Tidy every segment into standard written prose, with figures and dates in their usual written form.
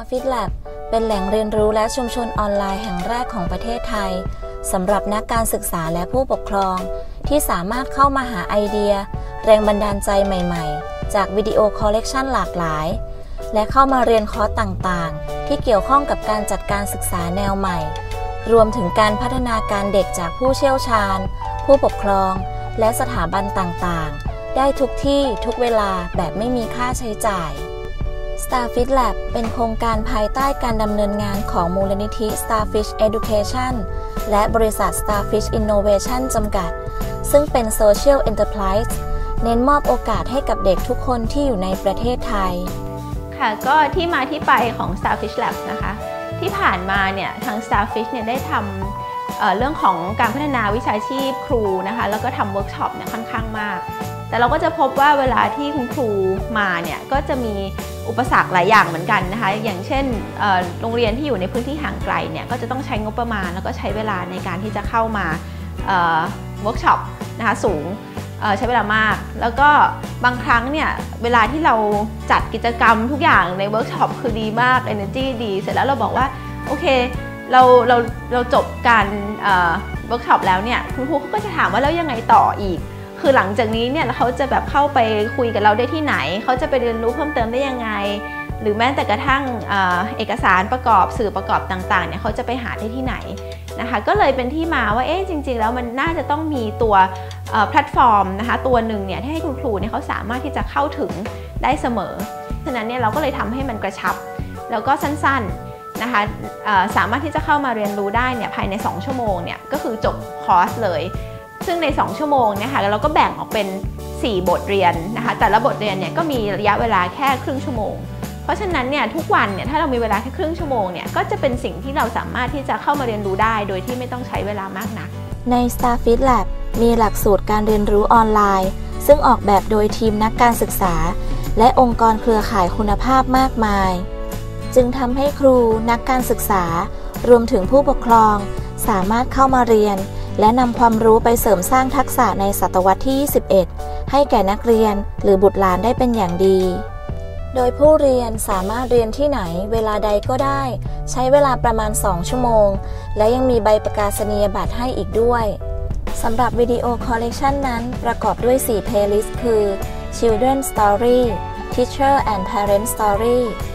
Starfish Lab เป็นแหล่งเรียนรู้และชุมชนออนไลน์แห่งแรกของประเทศไทยสำหรับนักการศึกษาและผู้ปกครองที่สามารถเข้ามาหาไอเดียแรงบันดาลใจใหม่ๆจากวิดีโอคอลเลกชันหลากหลายและเข้ามาเรียนคอร์สต่างๆที่เกี่ยวข้องกับการจัดการศึกษาแนวใหม่รวมถึงการพัฒนาการเด็กจากผู้เชี่ยวชาญผู้ปกครองและสถาบันต่างๆได้ทุกที่ทุกเวลาแบบไม่มีค่าใช้จ่าย Starfish Lab เป็นโครงการภายใต้การดำเนินงานของมูลนิธิ Starfish Education และบริษัท Starfish Innovation จำกัดซึ่งเป็น Social Enterprise เน้นมอบโอกาสให้กับเด็กทุกคนที่อยู่ในประเทศไทยค่ะก็ที่มาที่ไปของ Starfish Lab นะคะที่ผ่านมาเนี่ยทาง Starfish เนี่ยได้ทำเรื่องของการพัฒนาวิชาชีพครูนะคะแล้วก็ทำเวิร์กช็อปเนี่ยค่อนข้างมากแต่เราก็จะพบว่าเวลาที่คุณครูมาเนี่ยก็จะมีอุปสรรคหลายอย่างเหมือนกันนะคะอย่างเช่นโรงเรียนที่อยู่ในพื้นที่ห่างไกลเนี่ยก็จะต้องใช้งบประมาณแล้วก็ใช้เวลาในการที่จะเข้ามาเวิร์กช็อปนะคะสูงใช้เวลามากแล้วก็บางครั้งเนี่ยเวลาที่เราจัดกิจกรรมทุกอย่างในเวิร์กช็อปคือดีมาก energy ดีเสร็จแล้วเราบอกว่าโอเคเราจบการเวิร์กช็อปแล้วเนี่ยคุณครูเขาก็จะถามว่าแล้วยังไงต่ออีกคือหลังจากนี้เนี่ยเขาจะแบบเข้าไปคุยกับเราได้ที่ไหนเขาจะไปเรียนรู้เพิ่มเติมได้ยังไงหรือแม้แต่กระทั่งเอกสารประกอบสื่อประกอบต่างๆเนี่ยเขาจะไปหาได้ที่ไหนนะคะก็เลยเป็นที่มาว่าจริงๆแล้วมันน่าจะต้องมีตัวแพลตฟอร์มนะคะตัวหนึ่งเนี่ยที่ให้คุณครูเนี่ยเขาสามารถที่จะเข้าถึงได้เสมอฉะนั้นเนี่ยเราก็เลยทำให้มันกระชับแล้วก็สั้นๆนะคะสามารถที่จะเข้ามาเรียนรู้ได้เนี่ยภายใน2ชั่วโมงเนี่ยก็คือจบคอร์สเลยซึ่งใน2ชั่วโมงเนี่ยค่ะเราก็แบ่งออกเป็น4บทเรียนนะคะแต่ละบทเรียนเนี่ยก็มีระยะเวลาแค่ครึ่งชั่วโมงเพราะฉะนั้นเนี่ยทุกวันเนี่ยถ้าเรามีเวลาแค่ครึ่งชั่วโมงเนี่ยก็จะเป็นสิ่งที่เราสามารถที่จะเข้ามาเรียนรู้ได้โดยที่ไม่ต้องใช้เวลามากนักใน Starfish Lab มีหลักสูตรการเรียนรู้ออนไลน์ซึ่งออกแบบโดยทีมนักการศึกษาและองค์กรเครือข่ายคุณภาพมากมายจึงทำให้ครูนักการศึกษารวมถึงผู้ปกครองสามารถเข้ามาเรียนและนำความรู้ไปเสริมสร้างทักษะในศตวรรษที่ 21 ให้แก่นักเรียนหรือบุตรหลานได้เป็นอย่างดีโดยผู้เรียนสามารถเรียนที่ไหนเวลาใดก็ได้ใช้เวลาประมาณ2ชั่วโมงและยังมีใบประกาศนียบัตรให้อีกด้วยสำหรับวิดีโอคอลเลกชันนั้นประกอบด้วย4 playlist คือ Children Story Teacher and Parent Story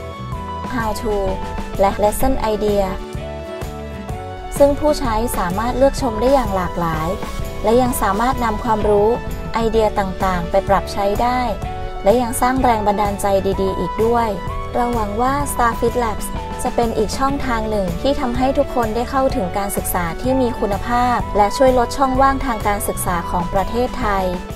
How to และ Lesson Idea ซึ่งผู้ใช้สามารถเลือกชมได้อย่างหลากหลายและยังสามารถนำความรู้ไอเดียต่างๆไปปรับใช้ได้และยังสร้างแรงบันดาลใจดีๆอีกด้วยเราหวังว่า Starfish Labs จะเป็นอีกช่องทางหนึ่งที่ทำให้ทุกคนได้เข้าถึงการศึกษาที่มีคุณภาพและช่วยลดช่องว่างทางการศึกษาของประเทศไทย